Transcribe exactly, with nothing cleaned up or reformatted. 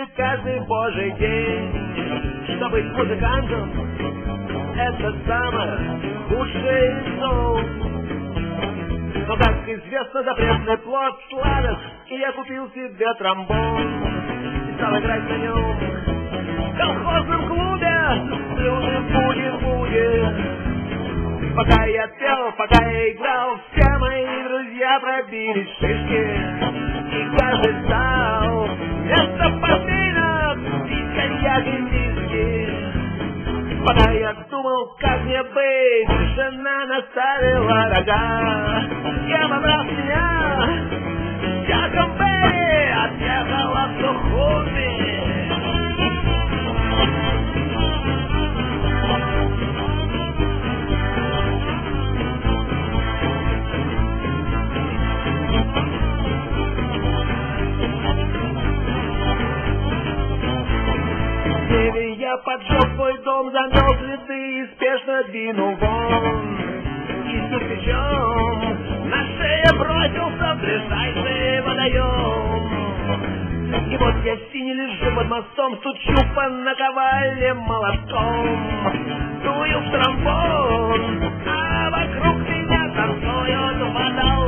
работаю каждый божий день. Что быть музыкантом — это самое худшее из зол. Но, как известно, запретный плод сладок, и я купил себе тромбон и стал играть на нем в колхозном клубе слюны буги-буги. Пока я пел, пока я играл, все мои друзья пробили шишки, и каждый стал вместо портвейна пить коньяк и виски. Пока я думал, как мне быть, жена наставила рога. Я побрал меня, я Камбери отъехала в Сухуми. Я поджег свой дом, замел цветы и спешно двинул вон. И с кирпичом на шее бросился в ближайший водоем. И вот я синий лежу под мостом, стучу по наковальне молотком. Дую в тромбон, а вокруг меня танцуют водолазы.